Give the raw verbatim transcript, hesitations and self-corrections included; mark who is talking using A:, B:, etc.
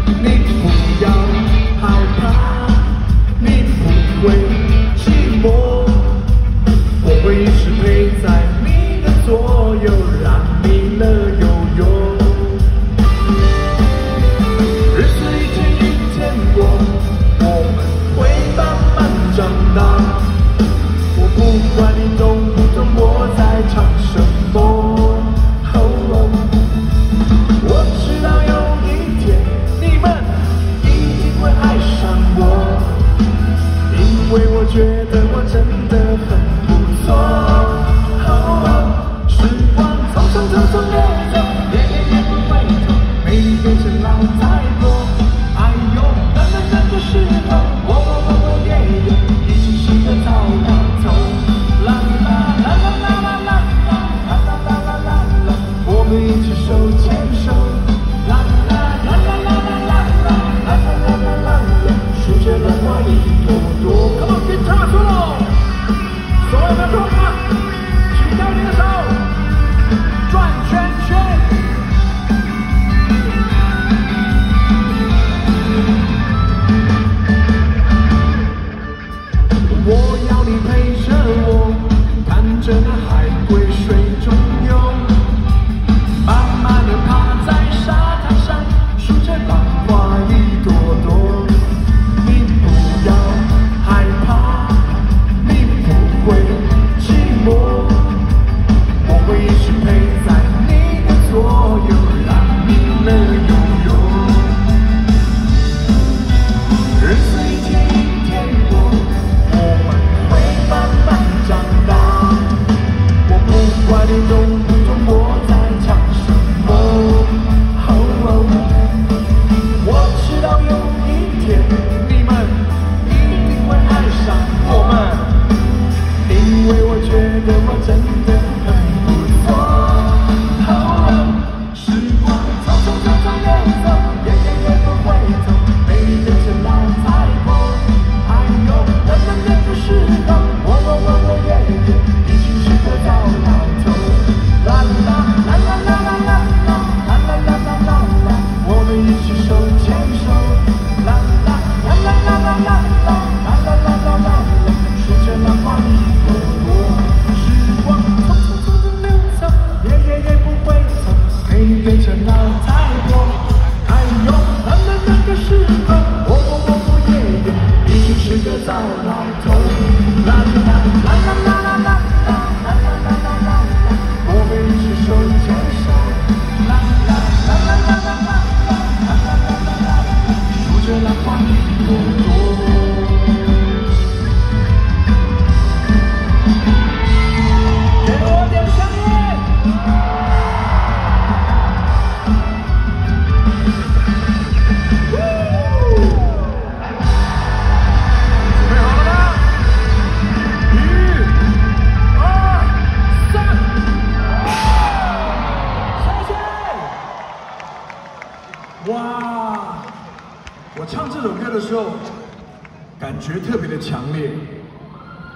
A: 你不要害怕，你不会寂寞，我会一直陪在你的左右，让你乐悠悠。日子一天一天过，我们会慢慢长大。我不管你懂不懂我在唱什么。 我知道有一天你们一定会爱上我，因为我觉得我真的很不错。时光匆匆匆匆流走，夜夜也不回头，没变成老太婆。哎呦，那那那个时候，我我我我也有一起是个糟老头。啦啦啦啦啦啦啦啦啦啦啦啦啦，我们一起手牵手。 数着浪花一朵朵 ，Come on， 吉他 solo， 所有的朋友们，举高你的手，转圈圈。我要你陪着我，看着那海龟水中游，慢慢地趴在沙滩上，数着浪花一朵朵。
B: 哇！我唱这首歌的时候，感觉特别的强烈。